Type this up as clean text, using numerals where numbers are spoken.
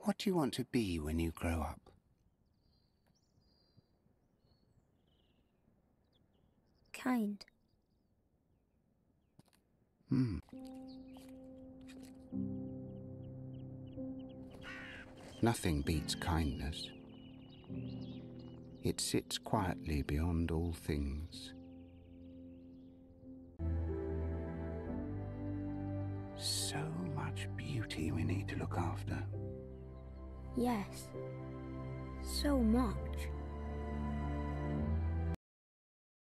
What do you want to be when you grow up? Kind. Nothing beats kindness. It sits quietly beyond all things. So much beauty we need to look after. Yes. So much.